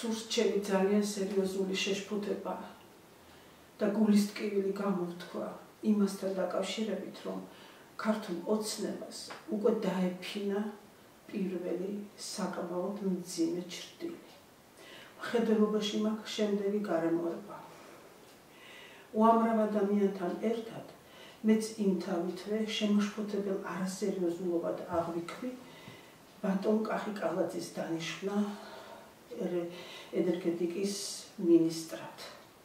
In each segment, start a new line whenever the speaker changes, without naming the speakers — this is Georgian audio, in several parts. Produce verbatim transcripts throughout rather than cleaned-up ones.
სურს ჩემი ძალიან სერიოზული შეშფოთება და გულის ტკივილი გამოვთქვა იმასთან დაკავშირებით, რომ ქართულ ოცნებას უკვე დაეფინა პირველი საკმაოდ მძიმე ჩრდილი. მხედველობაში მაქვს შემდეგი გარემოება. უამრავ ადამიანთან ერთად მეც იმთავითვე შემოშფოთებელ არასერიოზულობად აღვიქვი ბატონ კახიკალაძის დანიშვნა ენერგეტიკის მინისტრად.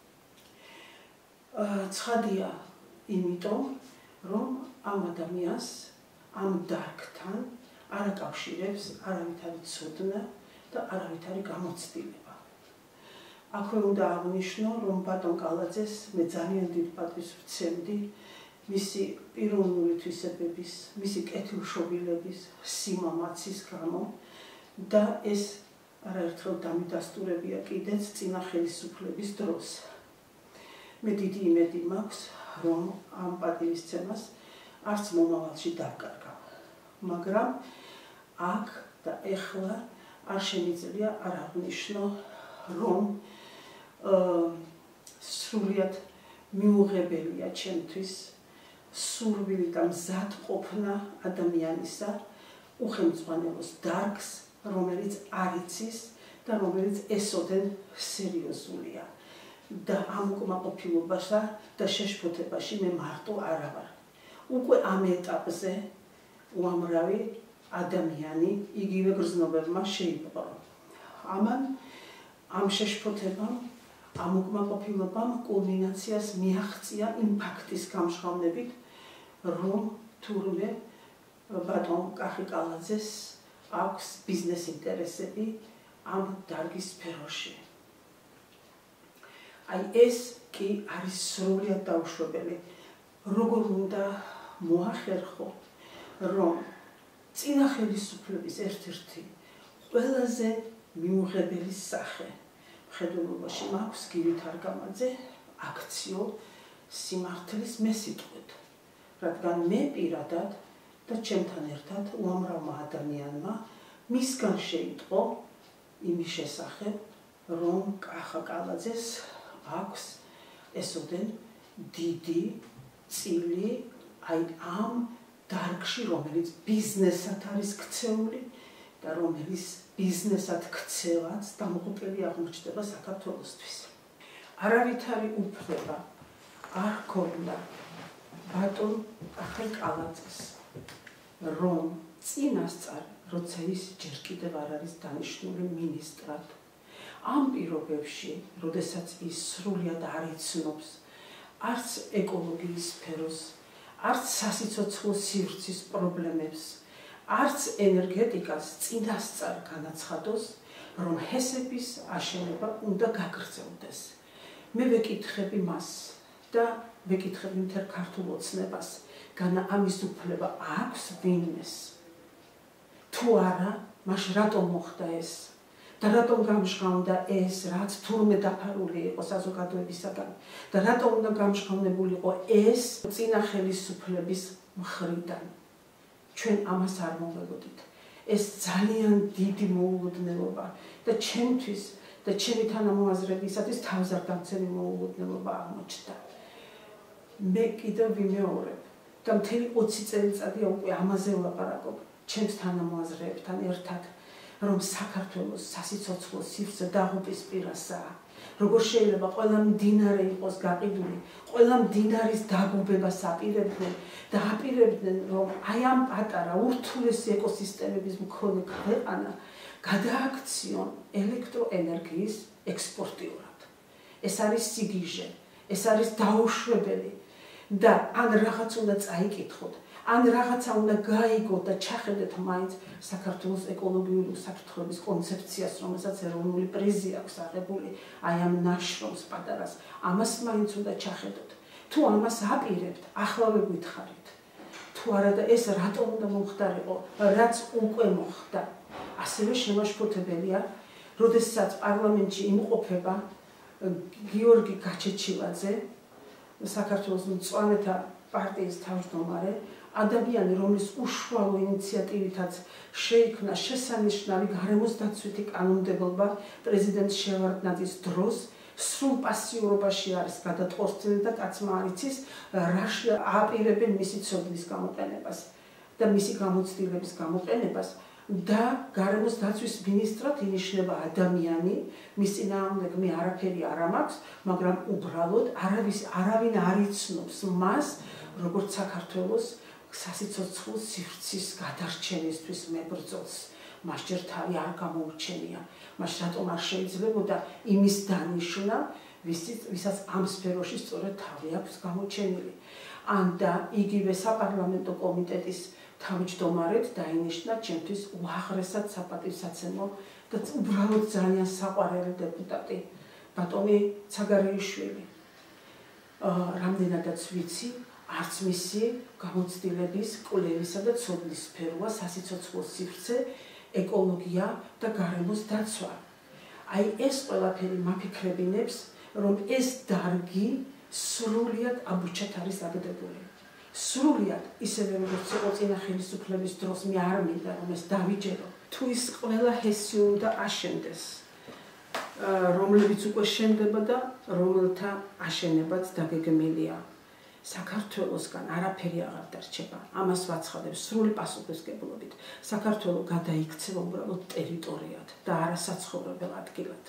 ცხადია იმიტომ, რომ ამ ადამიანს ამ დარგთან არ აკავშირებს არავითარი ცოდნა და არავითარი გამოცდილება. აქვე უნდა აღნიშნო, რომ ბატონ კალაძეს მე ძალიან დიდ პატივს ვცემდი მისი პიროვნული თვისებების, მისი კეთილშობილების, სიმამაცის გამო და ეს არაერთხელ დამიდასტურებია კიდეც წინა ხელისუფლების დროს. მე დიდი იმედი მაქვს, რომ ამ პატივისცემას არც მომავალში დავკარგავ, მაგრამ აქ და ეხლა არ შემიძლია არ აღნიშნო, რომ სრულიად მიუღებელია ჩემთვის სურვილი და მზადყოფნა ადამიანისა უხელმძღვანელოს დარგს, რომელიც არ იცის და რომელიც ესოდენ სერიოზულია. და ამ უკმაყოფილებასა და შეშფოთებაში მე მარტო არა ვარ. უკვე ამ ეტაპზე უამრავი ადამიანი იგივე გრძნობებმა შეიპყრო. ამან ამ შეშფოთებამ, ამ უკმაყოფილებამ კულმინაციას მიაღწია იმ ფაქტის გამჟღავნებით, რომ თურმე ბატონ კახიკალაძეს აქვს ბიზნეს ინტერესები ამ დარგის სფეროში. აი ეს კი არის სრულიად დაუშვებელი. როგორ უნდა მოახერხო, რომ წინა ხელისუფლების ერთ-ერთი ყველაზე მიუღებელი სახე მხედველობაში მაქვს გივით არგამაძე აქციო სიმართლის მესიტყვით, რადგან მე პირადად და ჩემთან ერთად უამრავმა ადამიანმა მისგან შეიტყო იმის შესახებ, რომ კახაკალაძეს აქვს ესოდენ დიდი წილი აი ამ დარგში, რომელიც ბიზნესად არის ქცეული და რომელიც ბიზნესად ქცევაც დამღუპელი აღმოჩნდება საქართველოსთვის. არავითარი უფლება არ ჰქონდა ბატონ კახიკალაძეს, რომ წინასწარ, როცა ის ჯერ კიდევ არ არის დანიშნული მინისტრად, ამ პირობებში, როდესაც ის სრულიად არ იცნობს არც ეკოლოგიის სფეროს, არც სასიცოცხლო სივრცის პრობლემებს, არც ენერგეტიკას წინასწარ განაცხადოს, რომ ჰესების აშენება უნდა გაგრძელდეს. მე ვეკითხები მას და ვეკითხები მთელ ქართულ ოცნებას, განა ამის უფლება აქვს ვინმეს? თუ არა, მაშინ რატომ მოხდა ეს? და რატომ გამჟღავნდა ეს, რაც თურმე დაფარული იყო საზოგადოებისაგან და რატომ უნდა გამჟღავნებულიყო ეს წინა ხელისუფლების მხრიდან? ჩვენ ამას არ მოვეგოდით. ეს ძალიან დიდი მოულოდნელობა და ჩემთვის და ჩემი თანამოაზრებისათვის თავზარდამცემი მოულოდნელობა აღმოჩნდა. მე კიდევ ვიმეორებ და მთელი ოცი წელიწადია უკვე ამაზე ვლაპარაკობ ჩემს თანამოაზრეებთან ერთად, რომ საქართველოს სასიცოცხლო სივრცე დაღუპვის პირასაა. როგორ შეიძლება ყველა მდინარე იყოს გაყიდული, ყველა მდინარის დაგუბებას აპირებდნენ და აპირებდნენ, რომ აი ამ პატარა ურთულესი ეკოსისტემების მქონე ქვეყანა გადააქციონ ელექტროენერგიის ექსპორტიურად. ეს არის სიგიჟე, ეს არის დაუშვებელი და ან რაღაც უნდა წაიკითხოთ, ან რაღაცა უნდა გაიგოთ და ჩახედეთ მაინც საქართველოს ეკოლოგიური უსაფრთხოების კონცეფციას, რომელსაც ეროვნული პრიზი აქვს აღებული აი ამ ნაშრომს პატარას. ამას მაინც უნდა ჩახედოთ. თუ ამას აპირებთ, ახლა გვითხარით. თუ არა და ეს რატომ უნდა მომხდარიყო, რაც უკვე მოხდა. ასევე შემაშფოთებელია, როდესაც პარლამენტში იმყოფება გიორგი გაჩეჩილაძე, საქართველოს მწვანეთა პარტიის თავმჯდომარე, ადამიანი, რომლის უშუალო ინიციატივითაც შეიქმნა შესანიშნავი გარემოს დაცვითი კანონმდებლობა პრეზიდენტ შევარდნაძის დროს, სრულ პასიურობაში არის გადატყორწინებული და კაცმა არ იცის რა ააპირებენ მისი ცოდნის გამოყენებას და მისი გამოცდილების გამოყენებას და გარემოს დაცვის მინისტრად ინიშნება ადამიანი, მის წინააღმდეგ მე არაფერი არ მაქვს, მაგრამ უბრალოდ არავის არავინ არ იცნობს მას, როგორც საქართველოს სასიცოცხლო სივრცის გადარჩენისთვის მებრძოლს. მას ჯერ თავი არ გამოუჩენია, მას რატომ არ შეიძლებოდა იმის დანიშვნა, ვისაც ამ სფეროში სწორედ თავი აქვს გამოჩენილი. ან და იგივე საპარლამენტო კომიტეტის თავმჯდომარედ დაინიშნა ჩემთვის უაღრესად საპატივსაცემო და უბრალოდ ძალიან საყვარელი დეპუტატი ბატონი ცაგარეიშვილი. რამდენადაც ვიცი, არც მისი გამოცდილების, კვლევისა და ცოდნის სფეროა სასიცოცხლო სივრცე, ეკოლოგია და გარემოს დაცვა. აი ეს ყველაფერი მაფიქრებინებს, რომ ეს დარგი სრულიად აბუჩად არის აგდებული. სრულიად ისევე როგორც იყო წინა ხელისუფლების დროს, მე არ მინდა რომ ეს დავიჯერო. თუ ის ყველა ჰესი უნდა აშენდეს, რომლებიც უკვე შენდება და რომელთა აშენებაც დაგეგმილია. საქართველოსგან არაფერი აღარ დარჩება. ამას ვაცხადებ სრული პასუხისმგებლობით. საქართველო გადაიქცევა უბრალოდ ტერიტორიად და არა საცხოვრებელ ადგილად.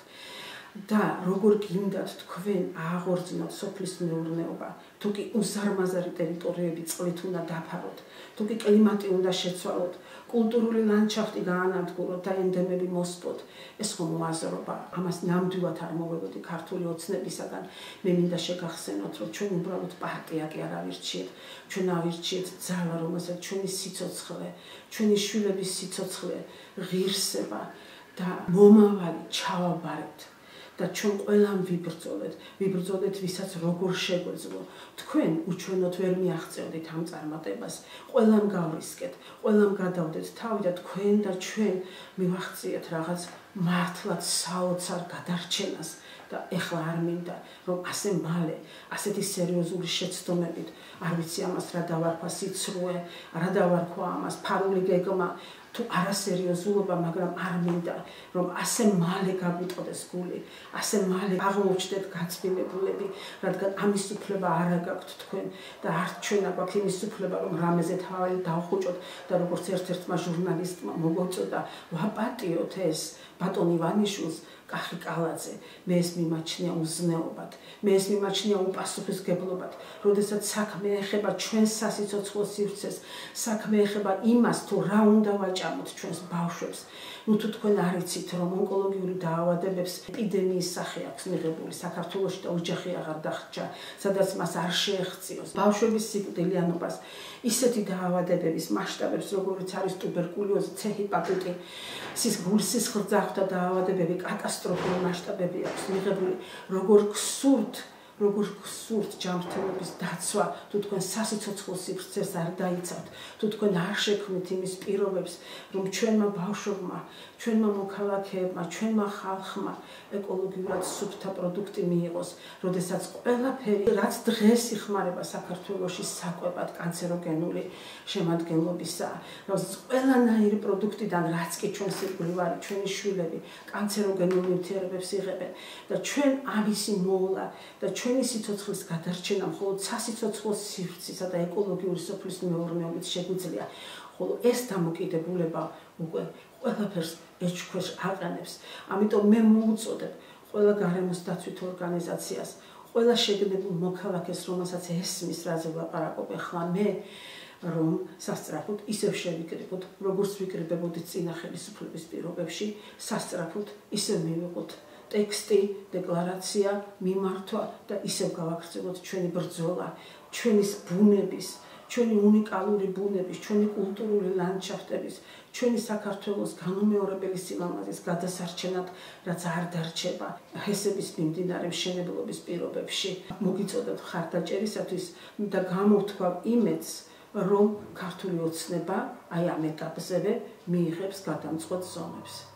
და როგორ გინდათ თქვენ ააღორძინოთ სოფლის მეურნეობა, თუ კი უზარმაზარი ტერიტორიები წყლით უნდა დაფაროთ, თუ კი კლიმატი უნდა შეცვალოთ, კულტურული ლანდშაფტი გაანადგუროთ და ენდემები მოსპოთ, ეს ხომ მოაზრობა, ამას ნამდვილად არ მოვებოდი ქართული ოცნებისაგან. მე მინდა შეგახსენოთ, რომ ჩვენ უბრალოდ პარტია კი არ ავირჩიეთ, ჩვენ ავირჩიეთ ძალა, რომელსაც ჩვენი სიცოცხლე, ჩვენი შვილების სიცოცხლე ღირსება და მომავალი ჩავაბარეთ. და ჩვენ ყველამ ვიბრძოლეთ, ვიბრძოლეთ ვისაც როგორ შეგვეძლო. თქვენ უჩვენოდ ვერ მიაღწევდით ამ წარმატებას, ყველამ გავრისკეთ, ყველამ გადავდეთ თავი და თქვენ და ჩვენ მივახციეთ რაღაც მართლაც საოცარ გადარჩენას და ეხლა არ მინდა რომ ასე მალე, ასეთი სერიოზული შეცდომებით, არ ვიცი ამას რა დავარქვა სიცრუე, რა დავარქვა ამას ფარული გეგმა, თუ არასერიოზულობა, მაგრამ არ მინდა რომ ასე მალე გაგვიტყდეს გული, ასე მალე აღმოჩნდეთ გაწმენებულები, რადგან ამის უფლება არ გაქვთ თქვენ და არც ჩვენ აგვაქვს იმის უფლება, რომ რამეზე თავი დავხუჭოთ და როგორც ერთ-ერთმა ჟურნალისტმა მოგოწოდა, ვაპატიოთ ეს ბატონ ივანიშვილს კახი კალაძე, მე ეს მიმაჩნია უზნეობად, მე ეს მიმაჩნია უპასუხისმგებლობად, როდესაც საქმე ეხება ჩვენს სასიცოცხლო სივრცეს, საქმე ეხება იმას, თუ რა უნდა ვაჭამოთ ჩვენს ბავშვებს. ნუ თუ თქვენ არ იცით, რომ ონკოლოგიური დაავადებებს ეპიდემიის სახე აქვს მიღებული საქართველოში და ოჯახი აღარ დახრჩა, სადაც მას არ შეეღწიოს ბავშვების სიკვდილიანობას, ისეთი დაავადებების მასშტაბებს, როგორიც არის ტუბერკულოზი, C ჰეპატიტი, გულსისხლძარღვთა დაავადებები, კატასტროფული მასშტაბები აქვს მიღებული, როგორ გსურთ როგორ გსურთ ჯანმრთელობის დაცვა, თუ თქვენ სასიცოცხლო სივრცეს არ დაიცავთ, თუ თქვენ არ შექმნით იმის პირობებს, რომ ჩვენმა ბავშვებმა, ჩვენმა მოქალაქეებმა, ჩვენმა ხალხმა ეკოლოგიურად სუფთა პროდუქტი მიიღოს, როდესაც ყველაფერი, რაც დღეს იხმარება საქართველოში საკვებად კანცეროგენული შემადგენლობისაა, როდესაც ყველანაირი პროდუქტიდან, რაც კი ჩვენს ირგვლივ არის, ჩვენი შვილები კანცეროგენულ ნივთიერებებს იღებენ და ჩვენ ამისი მოვლა და ჩვენი სიცოცხლის გადარჩენა მხოლოდ სასიცოცხლო სივრცისა და ეკოლოგიური სოფლის მეურნეობით შეგვიძლია, ხოლო ეს დამოკიდებულება უკვე ყველაფერს ეჭქვეშ აყენებს. ამიტომ მე მოვუწოდებ ყველა გარემოს დაცვით ორგანიზაციას, ყველა შეგნებულ მოქალაქეს, რომელსაც ესმის, რაზე ვლაპარაკობ ახლა მე, რომ სასწრაფოდ ისევ შევიკრიბოთ, როგორც ვიკრიბებოდით წინა ხელისუფლების პირობებში, სასწრაფოდ ისევ მივიღოთ ტექსტი, დეკლარაცია, მიმართვა და ისევ გავაგრძელოთ ჩვენი ბრძოლა, ჩვენი ბუნების, ჩვენი უნიკალური ბუნების, ჩვენი კულტურული ლანდშაფტების, ჩვენი საქართველოს განუმეორებელი სიმამაზის გადასარჩენად, რაც არ დარჩება ჰესების მიმდინარე მშენებლობის პირობებში. მოგიწოდოთ მხარდაჭერისათვის და გამოვთქვამ იმედს, რომ ქართული ოცნება აი ამ ეტაპზევე მიიღებს გადამწყვეტ ზომებს.